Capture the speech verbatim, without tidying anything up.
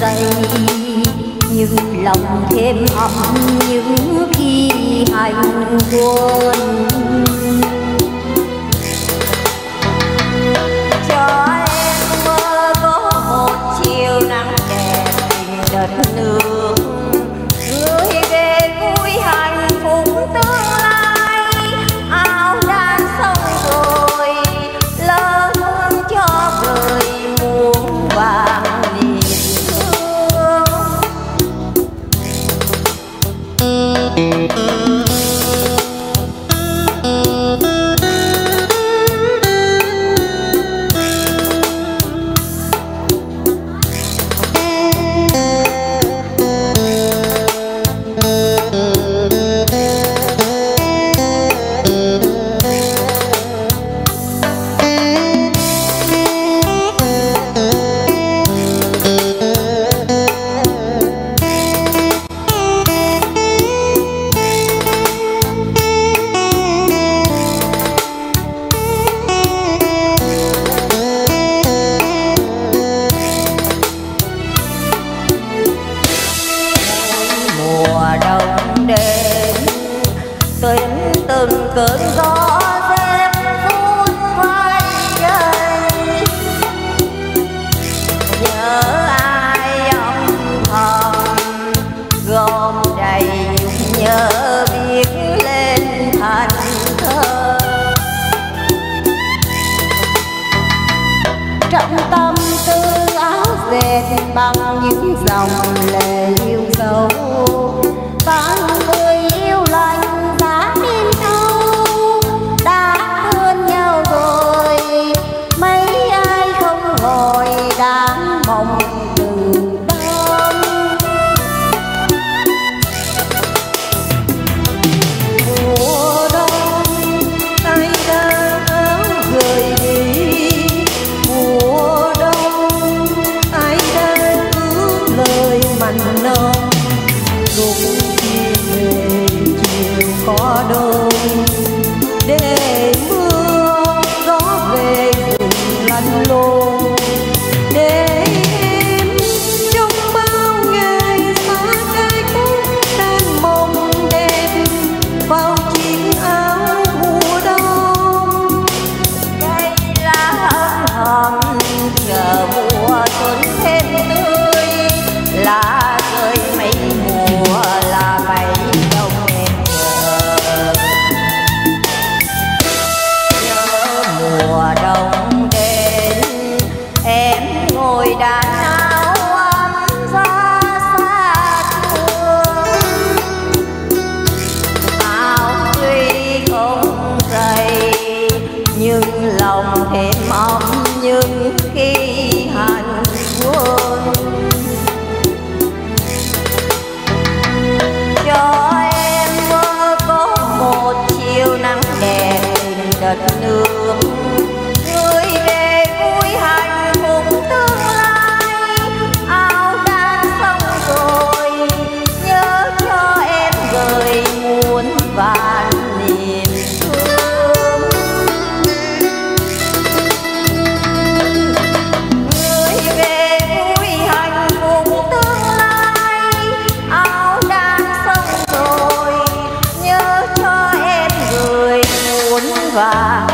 dậy, nhưng lòng thêm ấm những khi hành quân. Cho em mơ có một chiều nắng đẹp tình đất nước, gửi về vui hạnh phúc tương lai. Áo đan xong rồi lỡ hương cho đời muôn vàng niềm thương. Tuyến từng cơn gió rét rút vai dây, nhớ ai âm thầm gom đầy nhung nhớ viết lên thành thơ. Trong tâm tư áo dệt bằng những dòng lệ yêu dấu, và người yêu lành giá nên thâu đã thương nhau rồi. Mấy ai không hồi đang mong từ đông. Mùa đông ai đã áo gửi đi, mùa đông ai đã ước lời mặn nồng. Lúc khi về chiều có đôi để mưa gió về rừng lăn lộn, để em trong bao ngày xa cách đan mộng đẹp vào chiếc áo mùa đông. Cây lá ấm hồng chờ mùa xuân thêm tươi, lá rơi mấy mùa là bày đông em chờ. Nhớ mùa đông đến em ngồi đàn áo ấm ra xa trường. Áo tuy không dày nhưng lòng thêm ấm những khi hành quân. Cho em mơ có một chiều nắng đẹp tình đất nước, gửi về vui hạnh phúc tương lai. Áo đan xong rồi nhớ cho em gửi muôn vàn niềm thương. Gửi về vui hạnh phúc tương lai. Áo đan xong rồi nhớ cho em gửi muôn vàn